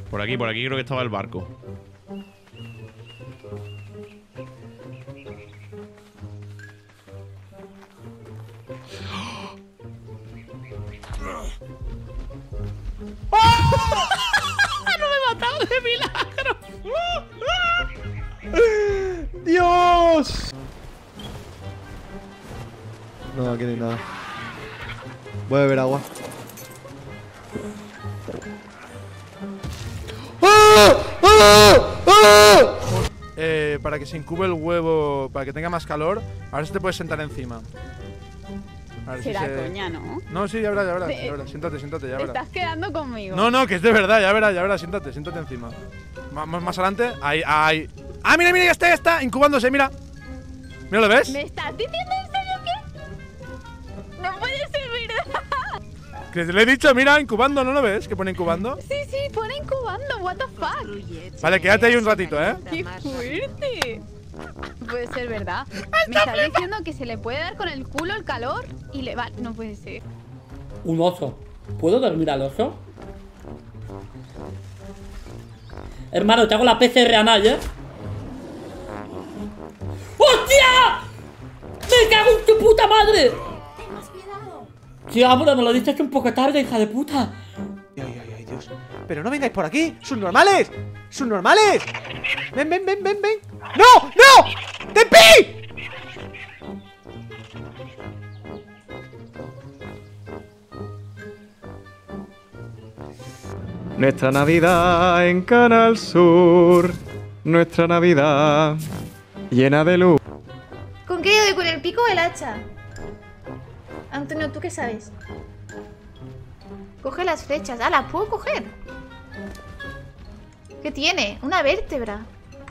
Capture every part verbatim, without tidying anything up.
Por aquí, por aquí creo que estaba el barco. ¡Oh! ¡No me he matado de milagro! ¡Dios! No, aquí no hay nada. Voy a beber agua. ¡Ah! ¡Ah! ¡Ah! Eh, para que se incube el huevo, para que tenga más calor, ahora sí te puedes sentar encima. A ver si Será se... coña, ¿no? No, sí, ya verás, ya verás, De- ya verás. Siéntate, siéntate, ya Te verás. estás quedando conmigo. No, no, que es de verdad, ya verás, ya verás, siéntate, siéntate encima. Más, más, más adelante, ahí, ahí. ¡Ah, mira, mira, ya está, ya está! Incubándose, mira. Mira, ¿lo ves? ¿Me estás diciendo en serio que...? No puede ser verdad. Que te lo he dicho, mira, incubando, ¿no lo ves? Que pone incubando. Sí, sí, pone incubando, what the fuck. Vale, quédate ahí un ratito, ¿eh? ¡Qué fuerte! No puede ser verdad. Me está diciendo que se le puede dar con el culo el calor y le va... No puede ser. Un oso. ¿Puedo dormir al oso? Hermano, te hago la P C R anal, ¿eh? ¡Hostia! ¡Me cago en tu puta madre! Sí, hombre, me lo dices un poco tarde, hija de puta. Ay, ay, ay, Dios. Pero no vengáis por aquí. ¡Subnormales! ¡Subnormales! Ven, ven, ven, ven, ven. ¡No! ¡No! ¡Tempi! Nuestra Navidad en Canal Sur. Nuestra Navidad llena de luz. ¿Con qué doy? ¿Con el pico o el hacha? Antonio, ¿tú qué sabes? Coge las flechas. Ah, ¿las puedo coger? ¿Qué tiene? Una vértebra.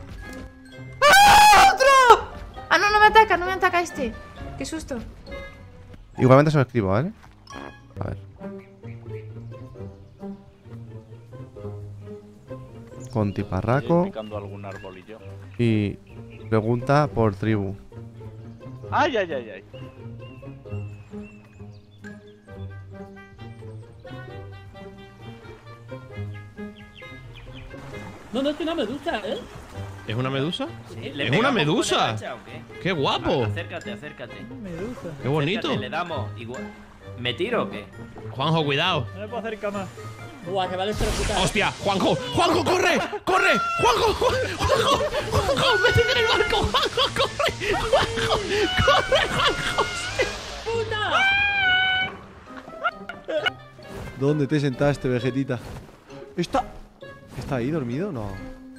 ¡Ah! ¡Otro! Ah, no, no me ataca, no me ataca este. Qué susto. Igualmente se lo escribo, ¿vale? A ver. Contiparraco. Picando algún arbolillo. Y pregunta por tribu. Ay, ay, ay, ay. No, no es una medusa, ¿eh? ¿Es una medusa? Sí, ¿le ¡Es pegamos una con medusa! el hacha o qué? ¡Qué guapo! Va, acércate, acércate. ¡Qué bonito! Acércate, le damos igual. ¿Me tiro o qué? Juanjo, cuidado. No me puedo acercar más. Buah, que vale electrocutar. ¡Hostia! ¡Juanjo! ¡Juanjo, corre! ¡Corre! ¡Juanjo! ¡Juanjo! ¡Juanjo! ¡Métete en el barco! ¡Juanjo, corre! ¡Juanjo! ¡Corre, Juanjo! ¡Puta! ¿Dónde te sentaste, Vegetita? ¿Está... ¿Está ahí dormido? No.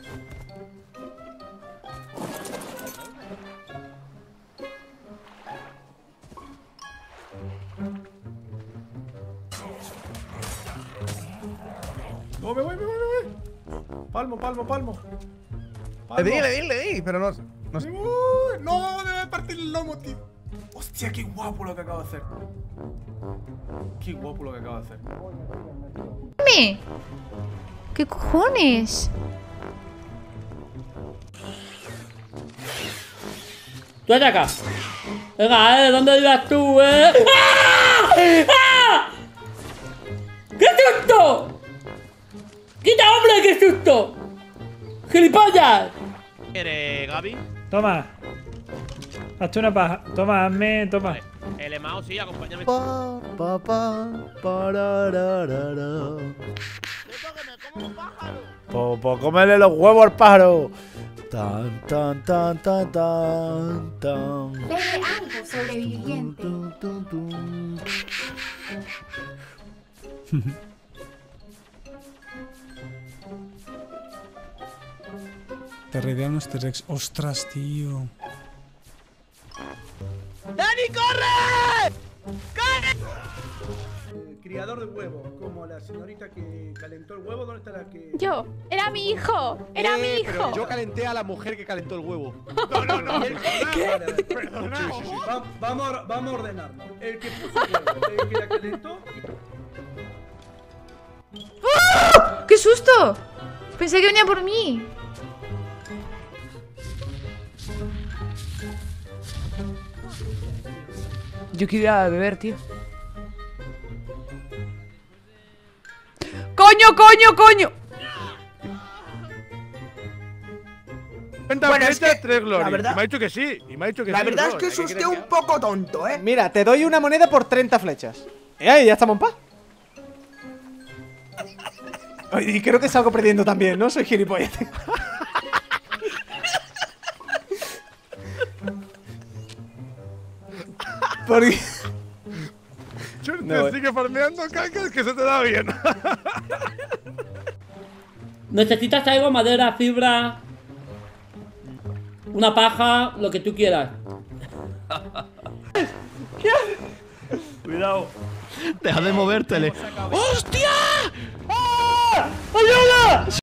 No, me voy, me voy, me voy. Palmo, palmo, palmo. Le di, le di, le di, pero no... no sé. Me voy. No, me voy a partir el lomo, tío. Hostia, qué guapo lo que acabo de hacer. Qué guapo lo que acabo de hacer. ¡Me! ¿Qué cojones? Tú acá. Venga, eh, ¿dónde ibas tú, eh? ¡Ah! ¡Ah! ¡Qué susto! ¡Quita, hombre, qué susto! ¡Gilipollas! ¿Quieres, Gaby? Toma. Hazte una paja. Toma, hazme, toma. Vale. El Emao, sí, acompáñame. Pa, pa, pa, parararara. Pues po, cómele los huevos al pájaro. Tan, tan, tan, tan, tan, tan. Bebe algo, sobreviviente. Tum, tum, tum. Te reidean unos T-Rex. ¡Ostras, tío! ¡Dani, corre! Criador de huevos, como la señorita que calentó el huevo. ¿Dónde está la que...? Yo, era mi hijo, era mi Eh, hijo. pero yo calenté a la mujer que calentó el huevo. No, no, no. El, ¿Qué? Perdona. Va- vamos, a, vamos a ordenarnos. El que puso el huevo, el que la calentó. ¡Oh! ¡Qué susto! Pensé que venía por mí. Yo quiero ir a beber, tío. ¡Coño, coño, coño! cuenta Bueno, es flechas, que, tres glory. la verdad- Y me ha dicho que sí. Y me ha dicho que La sí. verdad es bro. que ¿Qué es quieres usted que un haga? poco tonto, ¿eh? Mira, te doy una moneda por treinta flechas. ¿Eh? ¿Ya estamos en paz? Ay, y creo que salgo perdiendo también, ¿no? Soy gilipollas. Porque... Churte, No, sigue farmeando cacas que se te da bien. Necesitas algo, madera, fibra, una paja, lo que tú quieras. Cuidado. Deja de movértele. ¡Hostia! ¡Ayuda!